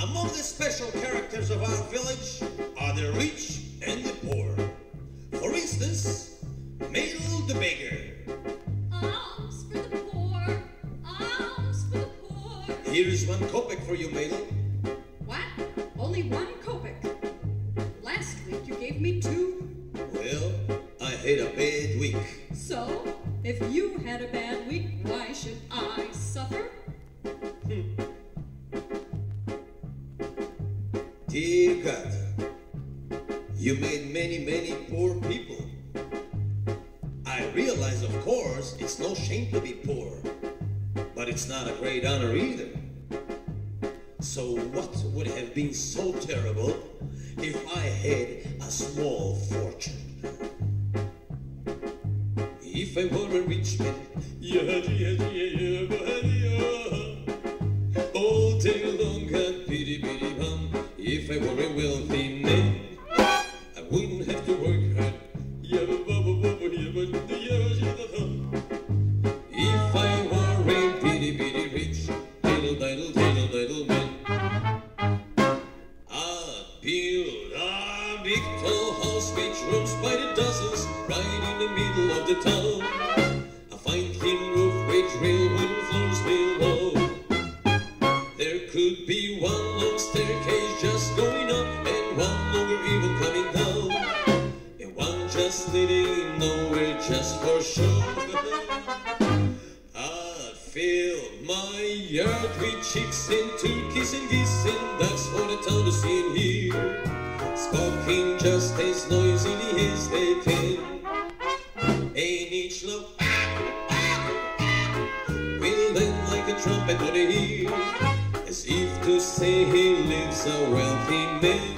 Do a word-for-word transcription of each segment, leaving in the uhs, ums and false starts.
Among the special characters of our village are the rich and the poor. For instance, Madel the beggar. Alms for the poor, alms for the poor. Here is one kopeck for you, Madel. What? Only one kopeck? Last week you gave me two. Well, I had a bad week. So, if you had a bad week, why should I suffer? Hmm. Dear God, you made many, many poor people. I realize, of course, it's no shame to be poor, but it's not a great honor either. So what would have been so terrible if I had a small fortune? If I were a rich man, yeah, yeah, yeah, yeah, yeah, all day long I'd bitty bitty bum. If I were a wealthy man, I wouldn't have to work hard. Yeah, if I were a bitty bitty rich, little little little little man, I'd build a big tall house with rooms by the dozens, right in the middle of the town. A fine thin roof with real wooden floors below. There could be one long staircase just going up, and one longer even coming down, and one just leading nowhere just for show. I'd fill my yard with chicks and turkeys and geese and ducks for the town to see and hear, squawking just as noisily as they can. And each low will end like a trumpet on the ear, as if to say he lives a wealthy man.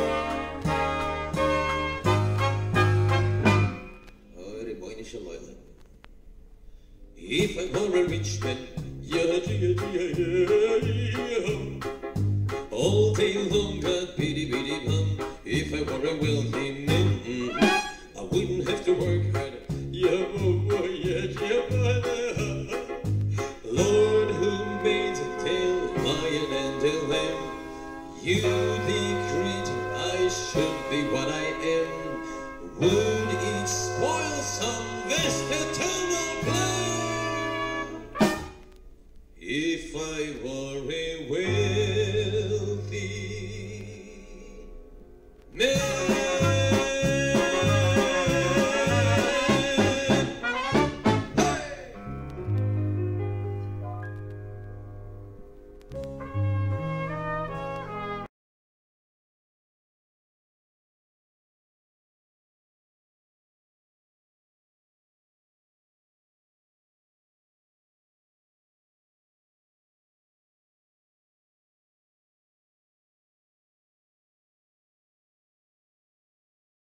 If I were a rich man, yeah, yeah, yeah, yeah, all day long I'd bitty bitty bum. If I were a wealthy man, mm, I wouldn't have to work hard. Yeah, oh, oh, yeah, yeah, Lord, who made the lion and the lamb, you decreed I should be what I am. Would it spoil some vested